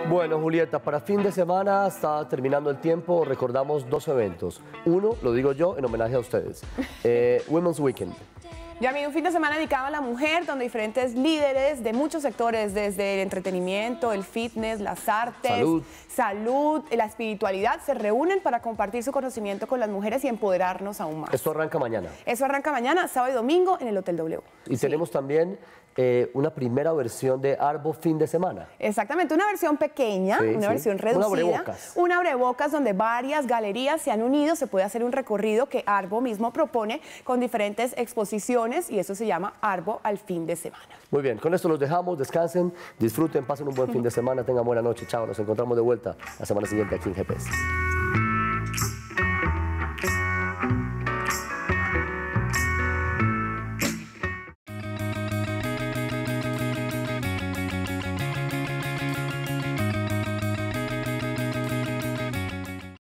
Bueno, Julieta, para fin de semana está terminando el tiempo, recordamos dos eventos. Uno, lo digo yo, en homenaje a ustedes, Women's Weekend. Ya un fin de semana dedicado a la mujer, donde diferentes líderes de muchos sectores, desde el entretenimiento, el fitness, las artes, salud, la espiritualidad, se reúnen para compartir su conocimiento con las mujeres y empoderarnos aún más. Esto arranca mañana. Eso arranca mañana, sábado y domingo, en el Hotel W. Y tenemos también una primera versión de Arbo fin de semana. Exactamente, una versión pequeña, una versión reducida. Un abrebocas donde varias galerías se han unido, se puede hacer un recorrido que Arbo mismo propone con diferentes exposiciones y eso se llama Arbo al fin de semana. Muy bien, con esto los dejamos, descansen, disfruten, pasen un buen fin de semana, tengan buena noche, chao, nos encontramos de vuelta la semana siguiente aquí en GPS.